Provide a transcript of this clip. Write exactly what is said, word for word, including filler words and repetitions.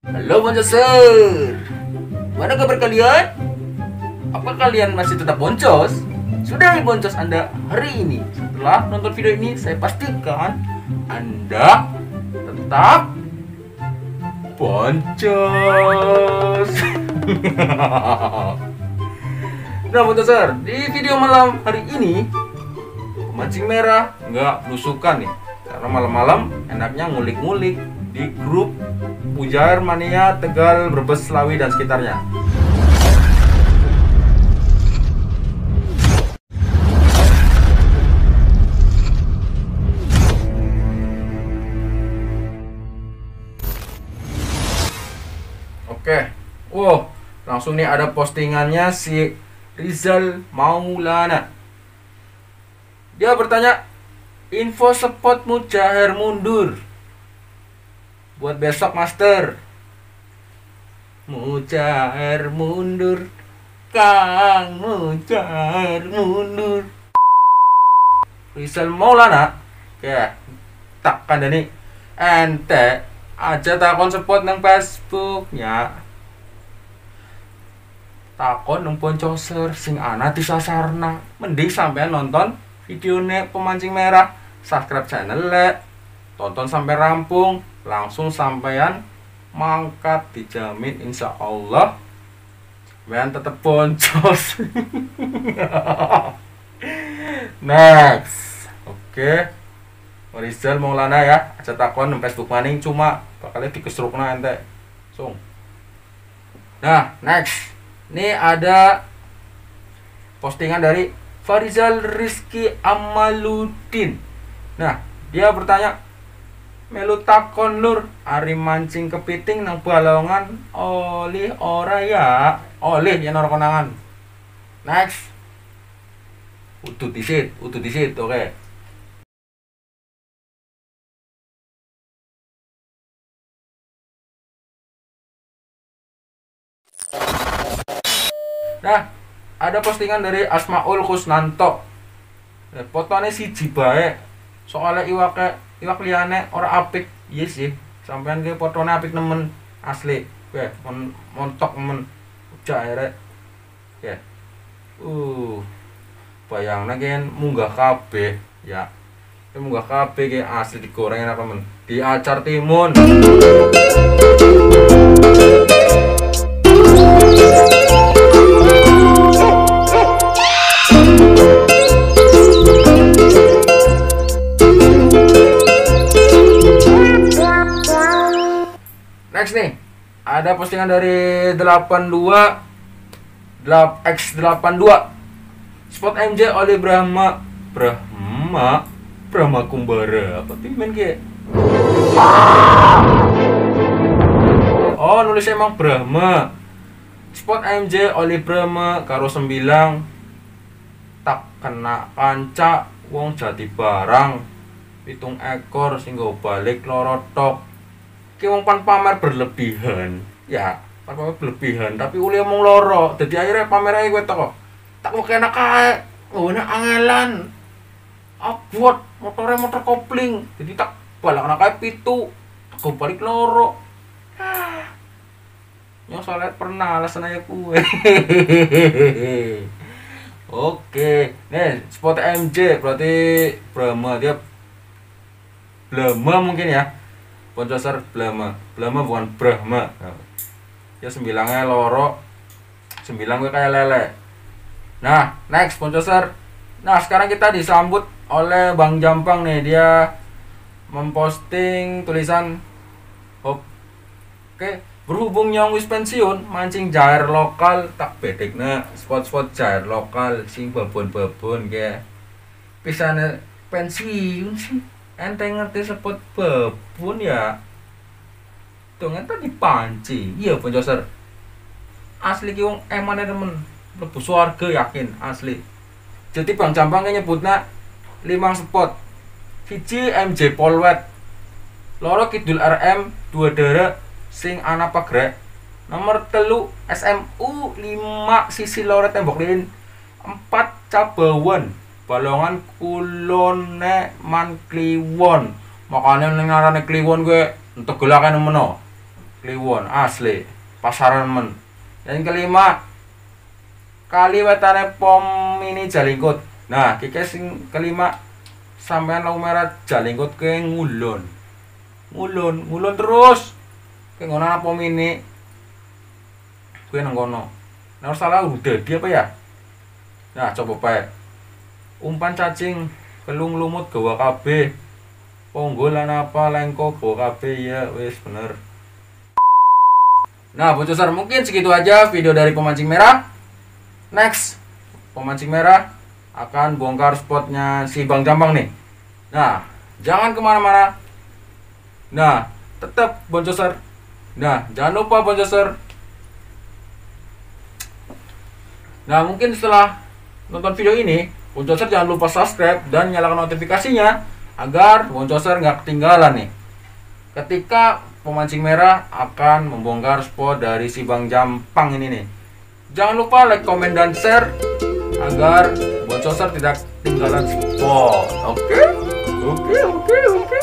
Halo boncoser, mana kabar kalian? Apa kalian masih tetap boncos? Sudah boncos Anda hari ini? Setelah nonton video ini, saya pastikan Anda tetap boncos. Nah boncoser, di video malam hari ini pemancing merah nggak belusukan nih, karena malam-malam enaknya ngulik-ngulik di grup Pujar Mania Tegal, Brebes, Slawi dan sekitarnya. Oke, wow, langsung nih ada postingannya si Rizal Maulana. Dia bertanya, info spot Mujaher mundur buat besok master. Mujaher mundur, Kang Mujaher mundur. Rizal Maulana, ya tak kandani ente aja takon spot nang Facebooknya. Takon nang poncoser sing ana disasarna. Mending sampean nonton videone pemancing merah, subscribe channel le, tonton sampai rampung, langsung sampean mangkat, dijamin insya Allah sampean tetep boncos. Next, oke, okay. Rizal Maulana ya, aja takon nang Facebook maning cuma bakalnya dikestrukna ente. Sung. Nah, next. Ini ada postingan dari Farizal Rizky Amaludin. Nah, dia bertanya, melu takon lur, ari mancing kepiting nang Balongan oleh ora ya? Oleh ya nor konangan. Next. Utut disit, utut disit, oke. Okay. Nah, ada postingan dari Asmaul Kusnanto. Fotonya si jibae. Soalnya iwake iwak liane ora apik. Iya sih. Sampean ke fotonya apik nemen asli. Oke, mon montok nemen. Udah akhirnya. Ya. Uh. Bayangna kan munggah kabeh ya. Ki munggah kabeh ki asli digoreng enak men. Diacar timun. Next nih, ada postingan dari delapan dua X delapan dua. Spot M J oleh Brahma. Brahma? Brahma Kumbara. Apa tuh men ki? Oh, nulisnya emang Brahma. Spot M J oleh Brahma karo sembilang tak kena kanca wong jati barang. Pitung ekor sing go balik lorotok. Ki wong pan pamer berlebihan. Ya, pan pamer berlebihan, tapi uli omong loro. Dadi akhirnya pamer ae kowe teko. Tak kok enak kae. Ngene angelan. Abot motore motor kopling. Jadi tak balakna kae pitu. Tak go balik loro. Ah. Yang soalnya pernah alasan aja kue. Oke, nih spot M J berarti Brahma, dia Blama mungkin ya. Poncoser Blama, Blama bukan Brahma. Ya sembilangnya loro, sembilang gue kayak lele. Nah, next Poncoser. Nah, sekarang kita disambut oleh Bang Jampang nih. Dia memposting tulisan, oke, okay. Berhubung nyong wis pensiun, mancing jair lokal tak bedekna spot-spot jair lokal sing babon-babon ke. Pisane pensiun sih. Ente ngerti spot babon ya. Tuh ente dipancing. Iya Poncoser. Asli ki wong emane temen mlebu swarga yakin asli. Jadi Bang Jampang nyebutna limang spot. Siji M J Polwet. Loro Kidul R M dua dara sing ana pagrek. Nomor telu S M U lima sisi lore tembok lilin. Empat Cabawan Balongan Kulone Man Kliwon. Makanya ning ngarane Kliwon gue entek gelake nemeno. kliwon asli pasaran men. Yang kelima, kali wetane pom ini Jalingkut. Nah, kiki sing kelima, sampean lampu merah Jalingkut ke ngulon. Ngulon, ngulon terus. Ke ngono ana pom ini. Kuwi nang kono. Nek salah udah dia apa ya? Nah, coba pae. Umpan cacing kelung lumut gawa kabeh. Ponggol lan apa lengko gawa kabeh ya wis bener. Nah, Boncosar, mungkin segitu aja video dari pemancing merah. Next, pemancing merah akan bongkar spotnya si Bang Jambang nih. Nah, jangan kemana-mana. Nah, tetap Boncosar. Nah, jangan lupa Boncosar. Nah, mungkin setelah nonton video ini, Boncosar jangan lupa subscribe dan nyalakan notifikasinya agar Boncosar nggak ketinggalan nih ketika pemancing merah akan membongkar spot dari si Bang Jampang ini nih. Jangan lupa like, komen, dan share agar Boncosar tidak ketinggalan spot. Oke, oke, oke, oke.